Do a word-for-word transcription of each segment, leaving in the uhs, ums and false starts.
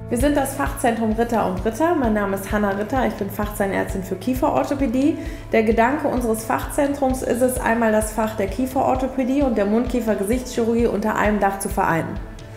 Wir sind das Fachzentrum Ritter und Ritter. Mein Name ist Hanna Ritter, ich bin Fachzahnärztin für Kieferorthopädie. Der Gedanke unseres Fachzentrums ist es, einmal das Fach der Kieferorthopädie und der Mund-Kiefer-Gesichtschirurgie unter einem Dach zu vereinen.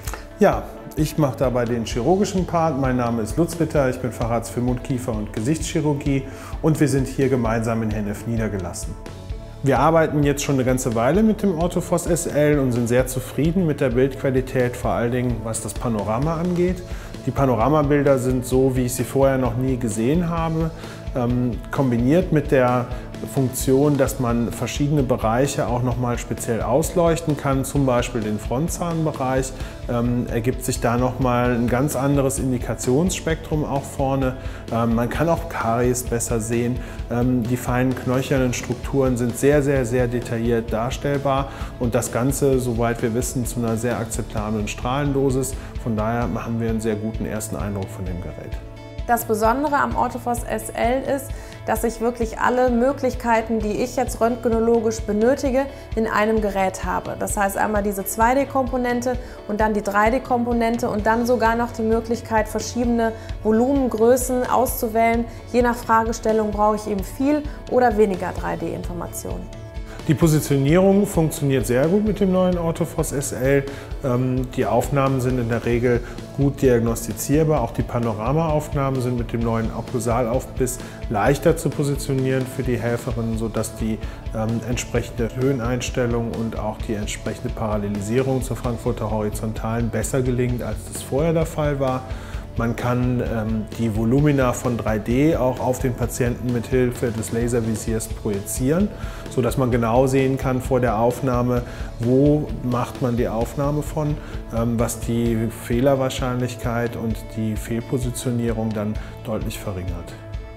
Ja, ich mache dabei den chirurgischen Part. Mein Name ist Lutz Ritter, ich bin Facharzt für Mund-, Kiefer- und Gesichtschirurgie und wir sind hier gemeinsam in Hennef niedergelassen. Wir arbeiten jetzt schon eine ganze Weile mit dem Orthophos S L und sind sehr zufrieden mit der Bildqualität, vor allen Dingen was das Panorama angeht. Die Panoramabilder sind so, wie ich sie vorher noch nie gesehen habe, ähm, kombiniert mit der Funktion, dass man verschiedene Bereiche auch nochmal speziell ausleuchten kann, zum Beispiel den Frontzahnbereich, ähm, ergibt sich da nochmal ein ganz anderes Indikationsspektrum auch vorne. Ähm, man kann auch Karies besser sehen. Ähm, die feinen knöchernen Strukturen sind sehr, sehr, sehr detailliert darstellbar und das Ganze, soweit wir wissen, zu einer sehr akzeptablen Strahlendosis. Von daher haben wir einen sehr guten ersten Eindruck von dem Gerät. Das Besondere am Orthophos S L ist, dass ich wirklich alle Möglichkeiten, die ich jetzt röntgenologisch benötige, in einem Gerät habe. Das heißt einmal diese zwei D Komponente und dann die drei D Komponente und dann sogar noch die Möglichkeit, verschiedene Volumengrößen auszuwählen. Je nach Fragestellung brauche ich eben viel oder weniger drei D Informationen. Die Positionierung funktioniert sehr gut mit dem neuen Orthophos S L. Die Aufnahmen sind in der Regel gut diagnostizierbar. Auch die Panoramaaufnahmen sind mit dem neuen Okklusalaufbiss leichter zu positionieren für die Helferinnen, sodass die ähm, entsprechende Höheneinstellung und auch die entsprechende Parallelisierung zur Frankfurter Horizontalen besser gelingt, als das vorher der Fall war. Man kann ähm, die Volumina von drei D auch auf den Patienten mit Hilfe des Laservisiers projizieren, sodass man genau sehen kann vor der Aufnahme, wo macht man die Aufnahme von, ähm, was die Fehlerwahrscheinlichkeit und die Fehlpositionierung dann deutlich verringert.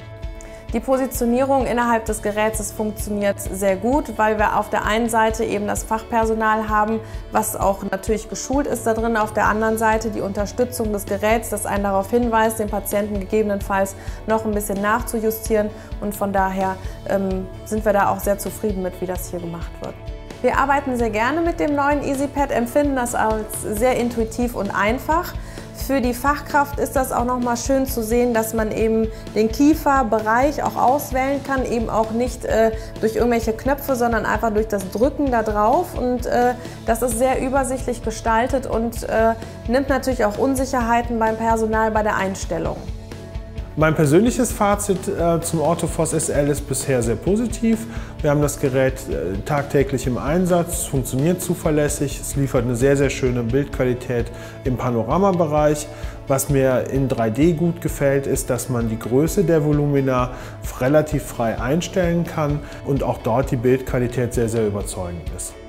Die Positionierung innerhalb des Geräts funktioniert sehr gut, weil wir auf der einen Seite eben das Fachpersonal haben, was auch natürlich geschult ist da drin, auf der anderen Seite die Unterstützung des Geräts, das einen darauf hinweist, den Patienten gegebenenfalls noch ein bisschen nachzujustieren und von daher ähm, sind wir da auch sehr zufrieden mit, wie das hier gemacht wird. Wir arbeiten sehr gerne mit dem neuen EasyPad, empfinden das als sehr intuitiv und einfach. Für die Fachkraft ist das auch noch mal schön zu sehen, dass man eben den Kieferbereich auch auswählen kann, eben auch nicht äh, durch irgendwelche Knöpfe, sondern einfach durch das Drücken da drauf. Und äh, das ist sehr übersichtlich gestaltet und äh, nimmt natürlich auch Unsicherheiten beim Personal bei der Einstellung. Mein persönliches Fazit äh, zum Orthophos S L ist bisher sehr positiv. Wir haben das Gerät äh, tagtäglich im Einsatz, es funktioniert zuverlässig, es liefert eine sehr, sehr schöne Bildqualität im Panoramabereich. Was mir in drei D gut gefällt, ist, dass man die Größe der Volumina relativ frei einstellen kann und auch dort die Bildqualität sehr, sehr überzeugend ist.